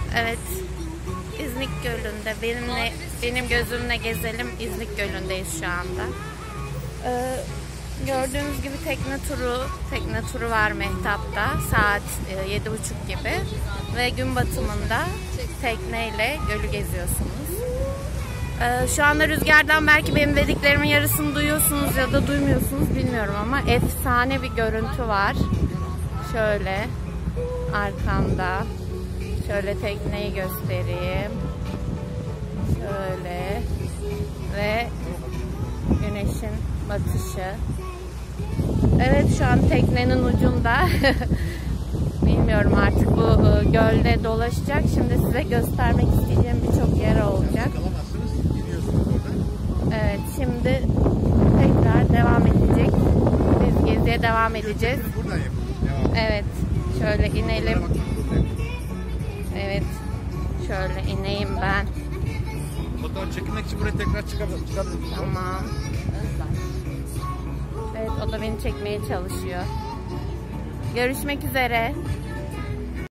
Evet, İznik Gölü'nde benim gözümle gezelim. İznik Gölü'ndeyiz şu anda. Gördüğünüz gibi tekne turu var Mehtap'ta saat 7:30 gibi ve gün batımında tekneyle gölü geziyorsunuz. Şu anda rüzgardan belki benim dediklerimin yarısını duyuyorsunuz ya da duymuyorsunuz bilmiyorum ama efsane bir görüntü var. Şöyle arkamda. Şöyle tekneyi göstereyim. Şöyle ve güneşin batışı. Evet, şu an teknenin ucunda. Bilmiyorum artık bu gölde dolaşacak. Şimdi size göstermek isteyeceğim birçok yer olacak. Evet, şimdi tekrar devam edecek. Biz geziye devam edeceğiz. Evet, şöyle inelim. Evet, şöyle ineyim ben. Fotoğraf çekilmek için buraya tekrar çıkabilirim. Tamam. Evet, o da beni çekmeye çalışıyor. Görüşmek üzere.